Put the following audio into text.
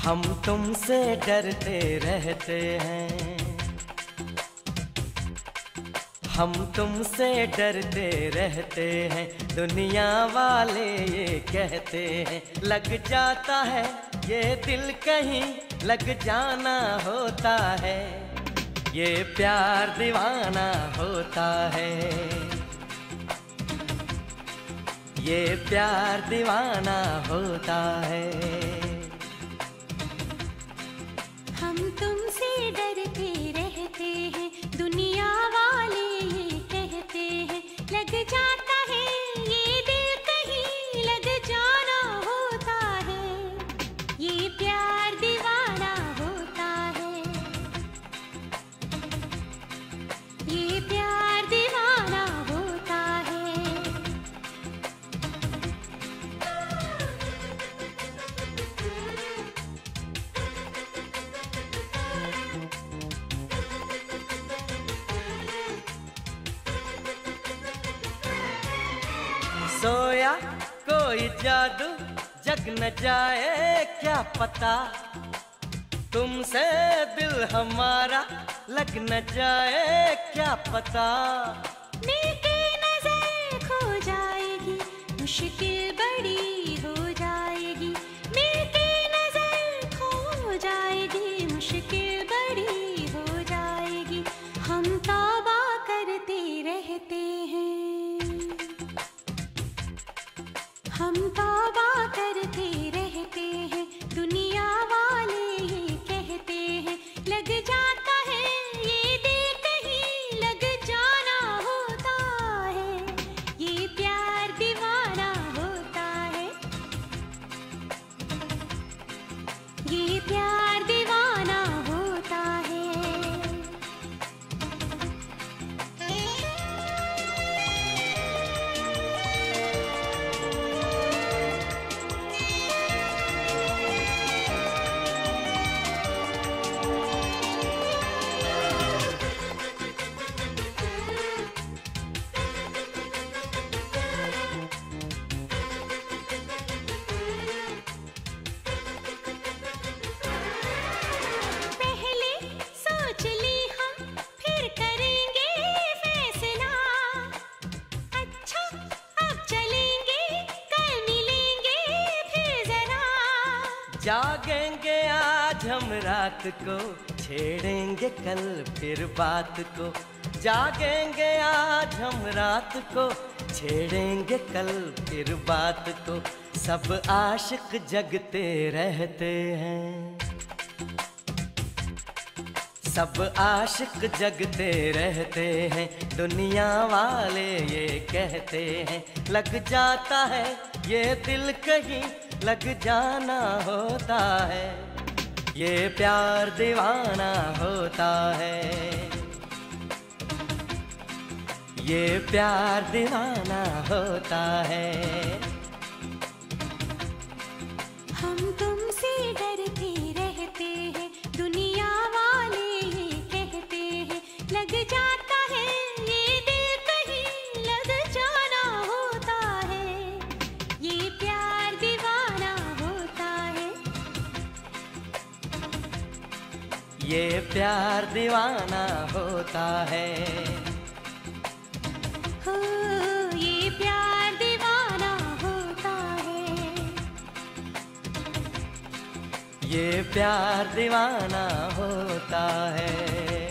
हम तुमसे डरते रहते हैं, हम तुमसे डरते रहते हैं, दुनिया वाले ये कहते हैं। लग जाता है ये दिल कहीं लग जाना होता है, ये प्यार दीवाना होता है, ये प्यार दीवाना होता है। हम तुमसे डरते रहते हैं, दुनिया वाले ये कहते हैं। लग जाता है ये दिल कहीं लग जाना होता है, ये प्यार दीवाना होता है, ये प्यार दीवाना होता है। सोया कोई जादू जग न जाए क्या पता, तुमसे दिल हमारा लग न जाए क्या पता। मिलके नजर खो जाएगी, मुश्किल बड़ी हो जाएगी। मिलके नजर खो जाएगी, मुश्किल बड़ी हो जाएगी। हम तौबा करते रहते हैं, हम तौबा करते रहते हैं, दुनिया वाले ये कहते हैं। लग जाता है ये दिल कहीं लग जाना होता है, ये प्यार दीवाना होता है, ये प्यार दीवाना होता है। जागेंगे आज हम रात को, छेड़ेंगे कल फिर बात को। जागेंगे आज हम रात को, छेड़ेंगे कल फिर बात को। सब आशिक जगते रहते हैं, सब आशिक जगते रहते हैं, दुनिया वाले ये कहते हैं। लग जाता है ये दिल कहीं लग जाना होता है, ये प्यार दीवाना होता है, ये प्यार दीवाना होता है। हम तुमसे डरते रहते हैं, दुनिया वाले ये कहते हैं। लग जाता है ये दिल कहीं लग जाना होता है, ये प्यार दीवाना होता है, ये प्यार दीवाना होता है। हो ये प्यार दीवाना होता है, ये प्यार दीवाना होता है।